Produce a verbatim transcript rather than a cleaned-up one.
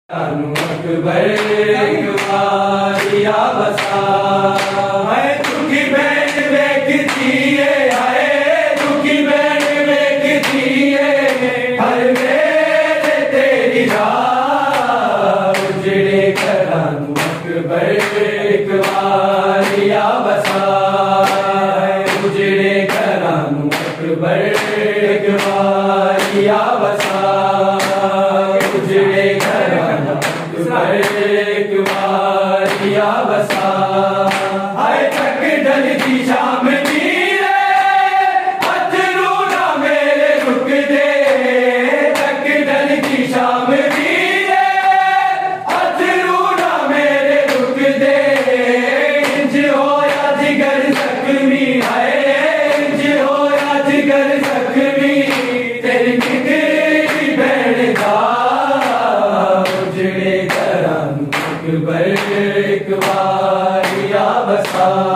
अकबर एक बारिया बसा है दुखी बहन देखती है, हाय दुखी बहन देखती है, हर वेले तेरी राह उजड़े करानू अकबर एक बारिया बसा है, उजड़े करानू अकबर एक बारिया बसा, उजड़े एक बारिया बसा, हाय तक ढलती शाम की अथरू ना मेरे रुक दे, तक ढलती शाम की अथरू ना मेरे रुक दे, इंज होया जिगर जख्मी है, इंज होया जिगर जख्मी तेरी निकली बहन का अकबर एक बारिया बसा।